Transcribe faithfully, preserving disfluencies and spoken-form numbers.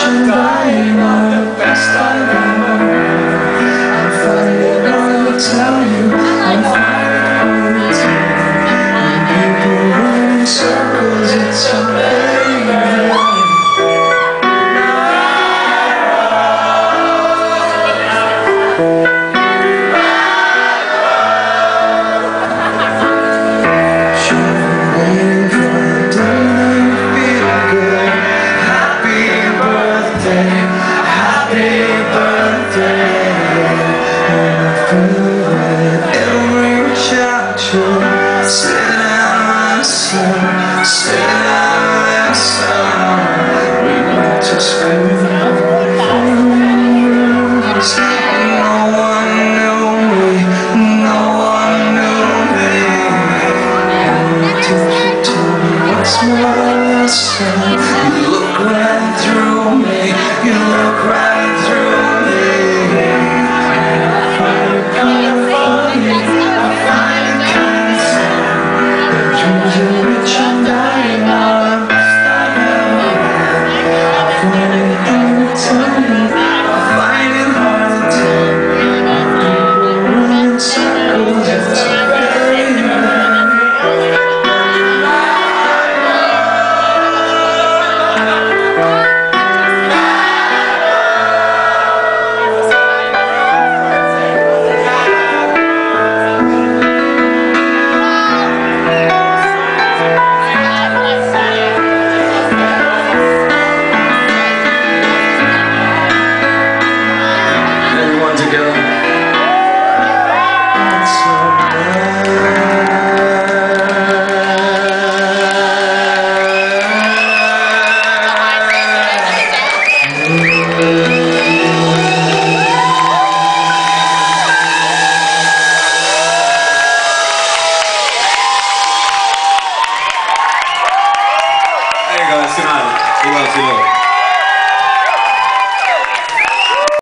I'm dying on the best I've ever had. I'm fighting hard to tell you, I'm fighting hard to tell you. When people run in circles, it's a better. Sit down and listen, sit down and listen. We went to school. No one knew me, no one knew me. And the teacher told me, what's my lesson? You look right through me, you look right through me. I find it kind of funny, I find it kind of sad. The dreams are rich, I'm dying on the best I've ever had. I find it hard to tell you, I find it hard to tell you. People run in circles, it's very bad. Hey guys, good night. We love you all.